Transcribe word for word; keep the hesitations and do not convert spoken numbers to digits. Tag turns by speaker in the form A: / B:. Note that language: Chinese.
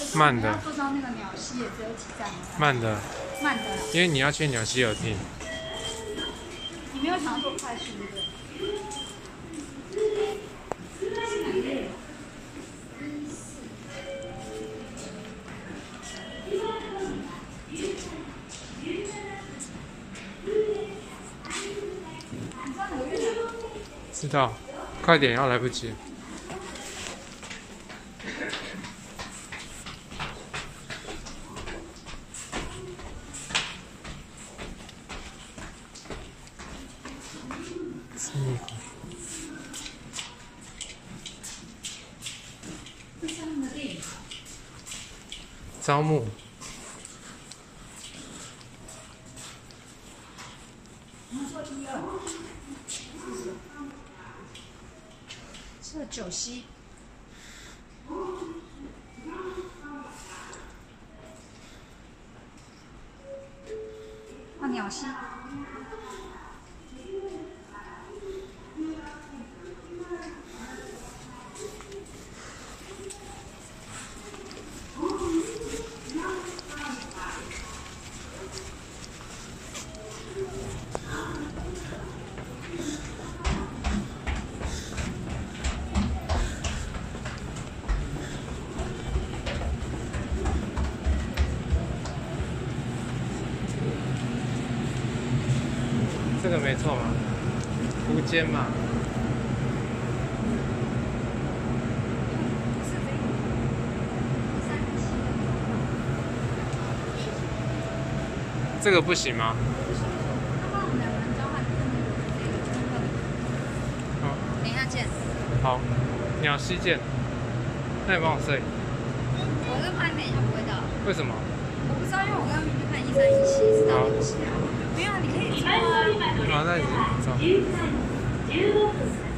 A: 慢的。
B: 要坐到那个鸟溪也只有几站。
A: 慢的。
B: 慢的。
A: 因为你要去鸟溪有停。
B: 你没有想要坐快速对不对？
A: 知道，快点，要来不及。嗯。
B: 这是他们的电影。
A: 招募。
B: 这九溪。啊，鸟溪。
A: 这个没错嘛，湖间嘛。这个不行吗？好，
B: 等一下见。
A: 好，鸟溪见。那你帮我摄影。
B: 我是怕你等一下不会到。
A: 为什么？
B: 我不知道，因为我刚刚明明看一三一七，是到底是？没有，你可以走啊。
A: 好，那你走。